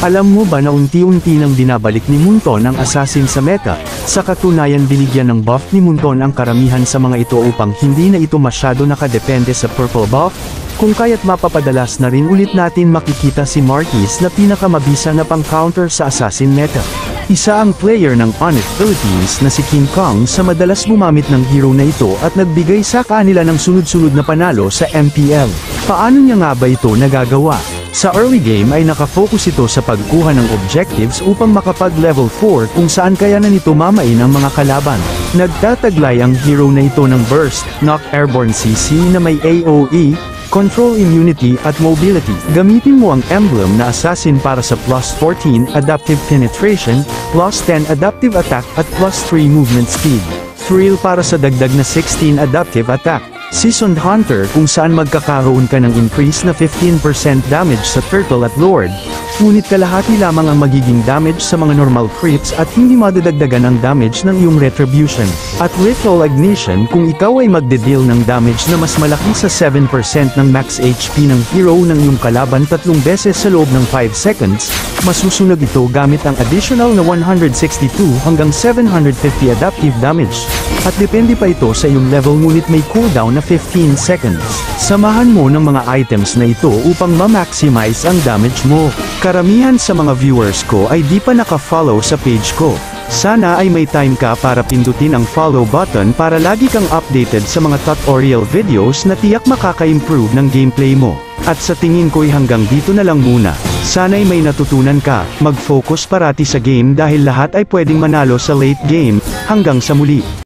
Alam mo ba na unti-unti nang binabalik ni Munton ang assassin sa meta? Sa katunayan binigyan ng buff ni Munton ang karamihan sa mga ito upang hindi na ito masyado nakadepende sa purple buff? Kung kaya't mapapadalas na rin ulit natin makikita si Marquis na pinakamabisa na pang-counter sa assassin meta. Isa ang player ng Onyx Philippines na si King Kong sa madalas gumamit ng hero na ito at nagbigay sa kanila ng sunod-sunod na panalo sa MPL. Paano niya nga ba ito nagagawa? Sa early game ay nakafocus ito sa pagkuha ng objectives upang makapag level 4 kung saan kaya na nito mamain ang mga kalaban. Nagtataglay ang hero na ito ng Burst, Knock Airborne CC na may AOE, Control Immunity at Mobility. Gamitin mo ang emblem na Assassin para sa plus 14 Adaptive Penetration, plus 10 Adaptive Attack at plus 3 Movement Speed. Thrill para sa dagdag na 16 Adaptive Attack. Seasoned Hunter kung saan magkakaroon ka ng increase na 15% damage sa Turtle at Lord, ngunit kalahati lamang ang magiging damage sa mga normal creeps at hindi madadagdagan ang damage ng iyong Retribution. At Lethal Ignition kung ikaw ay magde-deal ng damage na mas malaki sa 7% ng max HP ng hero ng iyong kalaban 3 beses sa loob ng 5 seconds, masusunog ito gamit ang additional na 162 hanggang 750 adaptive damage. At depende pa ito sa iyong level ngunit may cooldown na 15 seconds. Samahan mo ng mga items na ito upang ma-maximize ang damage mo. Karamihan sa mga viewers ko ay di pa naka-follow sa page ko. Sana ay may time ka para pindutin ang follow button para lagi kang updated sa mga tutorial videos na tiyak makaka-improve ng gameplay mo. At sa tingin ko'y hanggang dito na lang muna. Sana'y may natutunan ka, mag-focus parati sa game dahil lahat ay pwedeng manalo sa late game. Hanggang sa muli.